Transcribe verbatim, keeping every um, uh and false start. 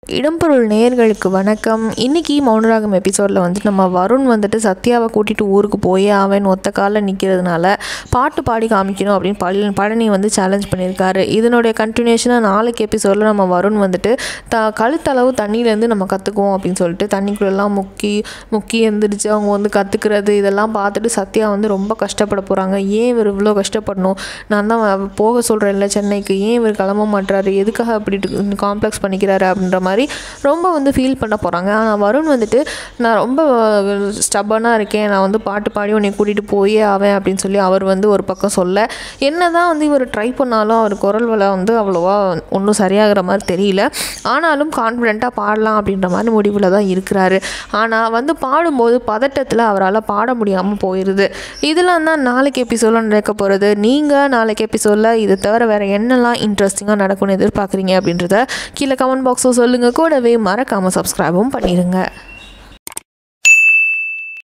இடம்பொருள் நேயர்களுக்கு வணக்கம். இன்றைக்கி மௌனராகம் எபிசோடில் வந்துட்டு நம்ம வருண் வந்துட்டு சத்யாவை கூட்டிகிட்டு ஊருக்கு போய் அவன் ஒத்த காலில் நிற்கிறதுனால பாட்டு பாடி காமிக்கணும் அப்படின்னு பழனி பழனி வந்து சேலஞ்ச் பண்ணியிருக்காரு. இதனுடைய கண்டினியூஷனாக நாளைக்கு எபிசோடில் நம்ம வருண் வந்துட்டு த கழுத்தளவு தண்ணியிலேருந்து நம்ம கற்றுக்குவோம் அப்படின்னு சொல்லிட்டு தண்ணிக்குள்ளெல்லாம் முக்கி முக்கி எழுந்திரிச்சு அவங்க வந்து கற்றுக்கிறது இதெல்லாம் பார்த்துட்டு சத்யா வந்து ரொம்ப கஷ்டப்பட போகிறாங்க. ஏன் இவர் இவ்வளோ கஷ்டப்படணும், நான் தான் போக சொல்கிறேன்ல சென்னைக்கு, ஏன் இவர் கிளம்ப மாட்டுறாரு, எதுக்காக அப்படி காம்ப்ளெக்ஸ் பண்ணிக்கிறாரு அப்படின்ற மாதிரி ரொம்ப வந்து ஃபீல் பண்ண போகிறாங்க. ஆனால் வருண் வந்துட்டு நான் ரொம்ப ஸ்டப்பனாக இருக்கேன், நான் வந்து பாட்டு பாடி உன்னை கூட்டிகிட்டு போயே ஆவேன் அப்படின்னு சொல்லி அவர் வந்து ஒரு பக்கம் சொல்ல, என்ன தான் வந்து இவர் ட்ரை பண்ணாலும் அவர் குரல் வளை வந்து அவ்வளோவா ஒன்றும் சரியாகிற மாதிரி தெரியல. ஆனாலும் கான்ஃபிடெண்ட்டாக பாடலாம் அப்படின்ற மாதிரி முடிவில் தான் இருக்கிறாரு. ஆனால் வந்து பாடும்போது பதட்டத்தில் அவரால் பாட முடியாமல் போயிடுது. இதெல்லாம் தான் நாளைக்கு எபிசோடில் நடக்க போகிறது. நீங்கள் நாளைக்கு எபிசோடில் இதை தவிர வேறு என்னெல்லாம் இன்ட்ரெஸ்டிங்காக நடக்கும்னு எதிர்பார்க்குறீங்க அப்படின்றத கீழே கமெண்ட் பாக்ஸில் சொல்லுங்கள். கூடவே மறக்காமல் சப்ஸ்கிரைபும் பண்ணிடுங்க.